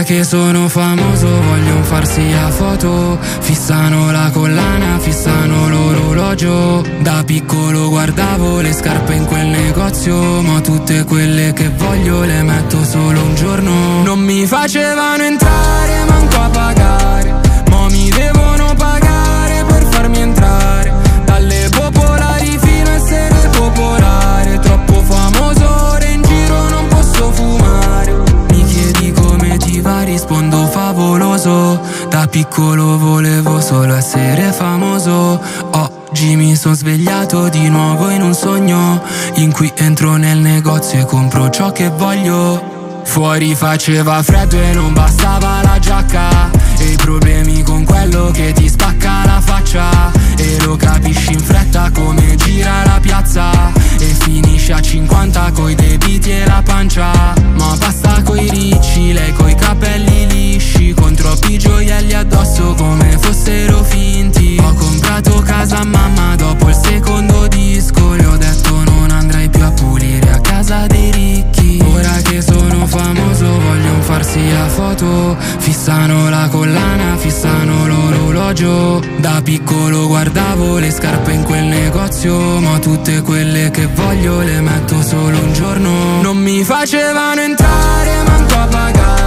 che sono famoso vogliono farsi a foto, fissano la collana, fissano l'orologio. Da piccolo guardavo le scarpe in quel negozio, ma tutte quelle che voglio le metto solo un giorno. Non mi facevano entrare, manco a pagare, mo mi devono pagare per farmi entrare. Dalle popolari fino a essere popolare, troppo famoso, ora in giro non posso fumare. Mi chiedi come ti va, rispondo favoloso. Da piccolo volevo solo essere famoso. Oggi mi sono svegliato di nuovo in un sogno in cui entro nel negozio e compro ciò che voglio. Fuori faceva freddo e non bastava la giacca, e i problemi con quello che ti spacca la faccia. E lo capisci in fretta come gira la piazza, e finisce a 50 coi debiti e la pancia. Ma basta coi ricci, lei coi capelli lisci, con troppi gioielli addosso come fossero finti. Ho comprato casa a mamma dopo il secondo disco, le ho detto non andrai più a pulire a casa dei ricchi. Ora che sono famoso vogliono farsi a foto, fissano la collana, fissano l'orologio. Da piccolo guardavo le scarpe in quel negozio, ma tutte quelle che voglio le metto solo un giorno. Non mi facevano entrare, manco a pagare,